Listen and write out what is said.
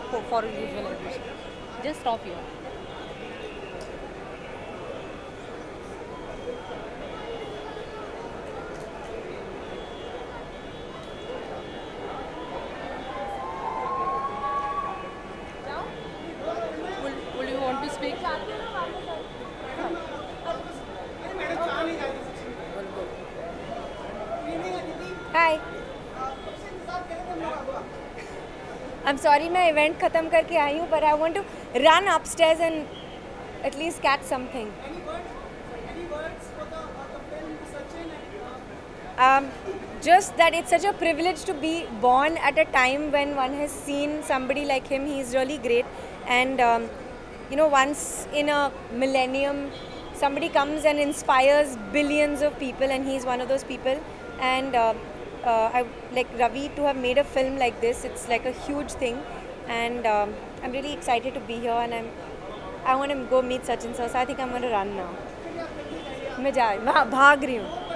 for visualization. Just stop here. Will you want to speak? Hi. I'm sorry मैं event ख़त्म करके आई हूँ, but I want to run upstairs and at least catch something. Any words for the film Sachin Just that it's such a privilege to be born at a time when one has seen somebody like him. He's really great, and once in a millennium, somebody comes and inspires billions of people, and he's one of those people. And I like Ravi to have made a film like this. It's like a huge thing, and I'm really excited to be here. And I want to go meet Sachin sir. So I think I'm going to run now. मैं भाग रही हूँ.